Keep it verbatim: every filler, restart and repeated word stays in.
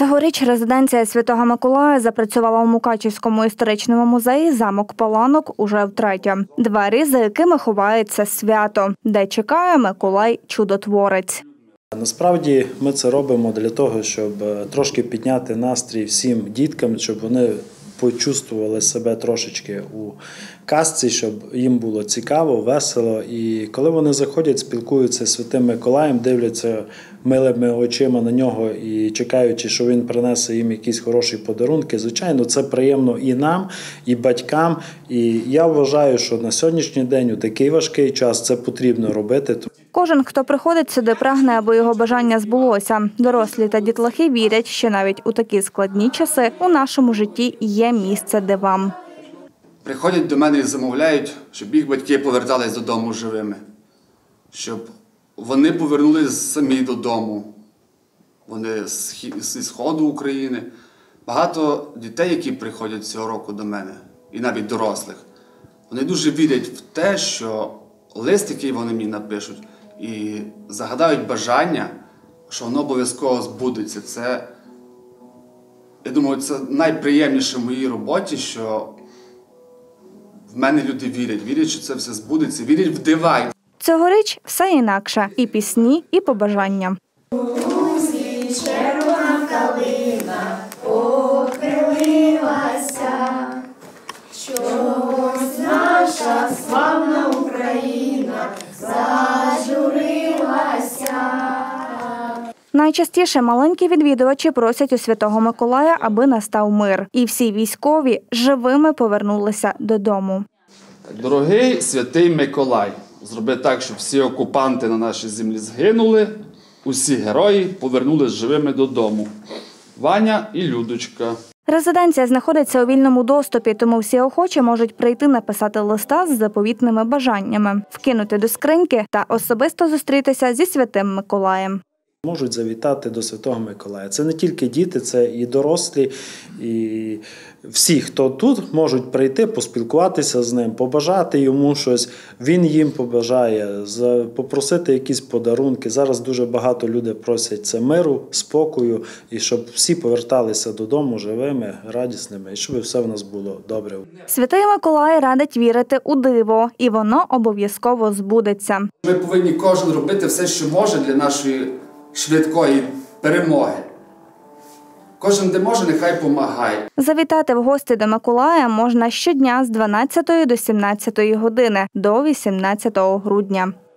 Цьогоріч резиденція Святого Миколая запрацювала у Мукачівському історичному музеї «Замок Паланок» уже втретє. Двері, за якими ховається свято, де чекає Миколай-чудотворець. Насправді ми це робимо для того, щоб трошки підняти настрій всім діткам, щоб вони почувствували себе трошечки у казці, щоб їм було цікаво, весело. І коли вони заходять, спілкуються з Святим Миколаєм, дивляться милими очима на нього і чекаючи, що він принесе їм якісь хороші подарунки, звичайно, це приємно і нам, і батькам. І я вважаю, що на сьогоднішній день у такий важкий час це потрібно робити. Кожен, хто приходить сюди, прагне, аби його бажання збулося. Дорослі та дітлахи вірять, що навіть у такі складні часи у нашому житті є місце дивам. Приходять до мене і замовляють, щоб їх батьки повертались додому живими, щоб вони повернулись самі додому. Вони зі сходу України. Багато дітей, які приходять цього року до мене, і навіть дорослих, вони дуже вірять в те, що лист, який вони мені напишуть, і загадають бажання, що воно обов'язково збудеться. Це, я думаю, це найприємніше в моїй роботі, що в мене люди вірять, вірять, що це все збудеться, вірять в дива. Цьогоріч все інакше – і пісні, і побажання. Лузі червона калина похилилася, чогось наша славна Україна зажурилася. Найчастіше маленькі відвідувачі просять у Святого Миколая, аби настав мир. І всі військові живими повернулися додому. Дорогий Святий Миколай, зроби так, щоб всі окупанти на нашій землі згинули, усі герої повернулись живими додому. Ваня і Людочка. Резиденція знаходиться у вільному доступі, тому всі охочі можуть прийти написати листа з заповітними бажаннями, вкинути до скриньки та особисто зустрітися зі Святим Миколаєм. Можуть завітати до Святого Миколая. Це не тільки діти, це і дорослі, і всі, хто тут, можуть прийти, поспілкуватися з ним, побажати йому щось, він їм побажає, попросити якісь подарунки. Зараз дуже багато людей просять це миру, спокою, і щоб всі поверталися додому живими, радісними, і щоб все в нас було добре. Святий Миколай радить вірити у диво, і воно обов'язково збудеться. Ми повинні кожен робити все, що може для нашої швидкої перемоги. Кожен, де може, нехай помагає. Завітати в гості до Миколая можна щодня з дванадцятої до сімнадцятої години до вісімнадцятого грудня.